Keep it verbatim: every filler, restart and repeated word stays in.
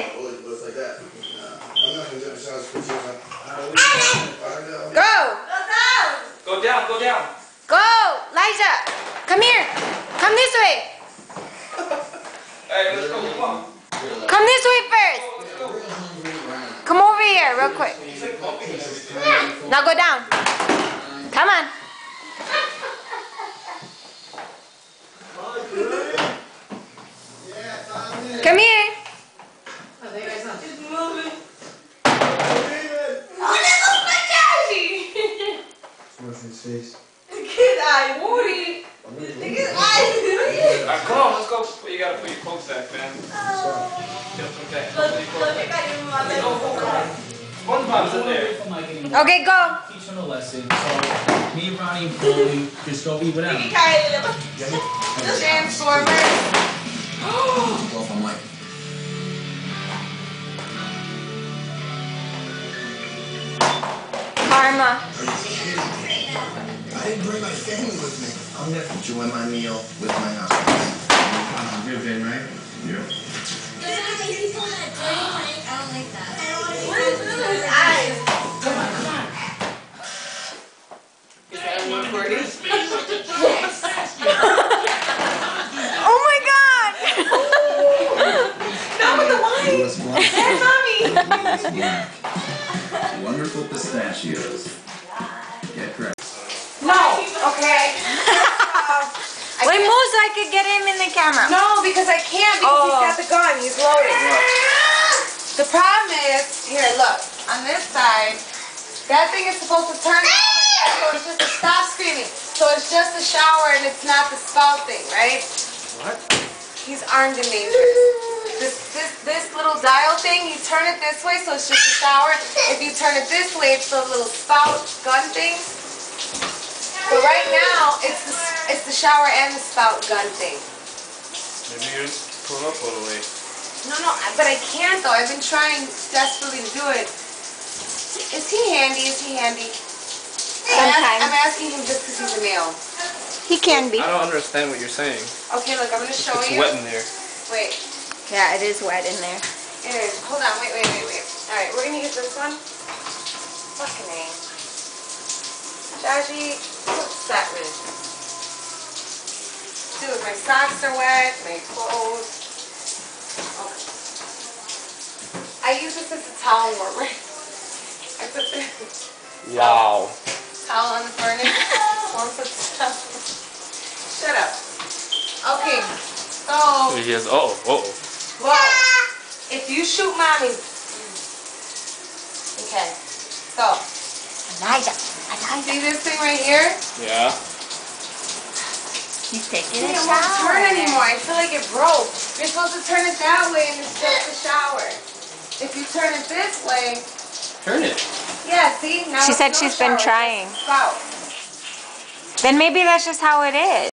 in. Go. Go down, go down. Go, Elijah. Come here. Come this way. Hey, let's go, come on. Come this way first. Come over here real quick. Now go down. Come on. Come here. It's moving. Oh, that looks like Jazzy. Smushing his face. Look at eye, Woody. Look at eyes. Alright, come on, let's go. You gotta put your coat back, man. Oh. Get up, put that. Look, Put your coat look, I back. got you in my leg. SpongeBob's in there. Okay, go. Teach him a lesson. So me and Ronnie Bully just go eat without him. Transformers. Well, I'm like, Karma. are you kidding me? I didn't bring my family with me. I'm gonna enjoy my meal with my house. Good, Ben, right? Yeah. I don't like that. What is this with his eyes? Come on, come on. Is that one recording? Oh my God. Not with the wine. Hey, mommy. Wonderful pistachios. Get correct. No. Okay. Wait, move so I could get him in the camera. No, because I can't because Oh. he's got the gun. He's loaded. The problem is, here, look. On this side, that thing is supposed to turn on. So it's just a stop screaming. So it's just a shower and it's not the spout thing, right? What? He's armed and dangerous. This, this, this little dial thing, you turn it this way, so it's just a shower. If you turn it this way, it's the little spout gun thing. But right now, it's the, it's the shower and the spout gun thing. Maybe you just pull up all the way. No, no, but I can't though. I've been trying desperately to do it. Is he handy? Is he handy? I'm, ask, Sometimes. I'm asking him just because he's a male. He can be. I don't understand what you're saying. Okay, look, I'm going to show It's you. wet in there. Wait, Yeah, it is wet in there. it is. Hold on, wait, wait, wait, wait. Alright, we're going to get this one. Fucking A. Jaji, what's that with? Dude, my socks are wet, my clothes. Okay. I use this as a towel warmer. I put the Wow. towel on the furnace. Warm put the towel. Shut up. Okay, so, He has, oh, oh. well, if you shoot mommy. Okay, so, Elijah. see this thing right here? Yeah. He's taking It a won't turn shower. anymore. I feel like it broke. You're supposed to turn it that way and it's just a shower. If you turn it this way, Turn it. yeah, see? Now She it's said no she's been shower, trying. it's spout. Then maybe that's just how it is.